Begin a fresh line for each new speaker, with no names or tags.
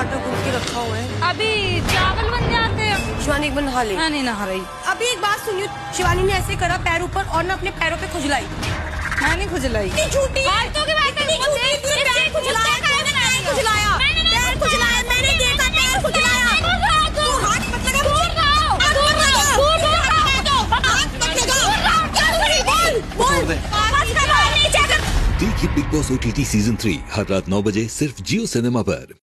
आटा गूंथ के रखा हुआ है।
अभी चावल बन जाते हैं।
शिवानी एक बार नहा ले।
मैं नहीं नहा रही।
अभी एक बात सुनियो, शिवानी ने ऐसे करा पैर ऊपर और ना अपने पैरों पे खुजलाई।
मैं नहीं खुजलाई।
झूठी
फालतू की बात है।
पैर खुजलाया, पैर खुजलाया, मैंने देखा पैर खुजलाया। तू हाथ मत लगा मुझे।
देखिए बिग बॉस OTT सीजन 3 हर रात 9 बजे सिर्फ जियो सिनेमा पर।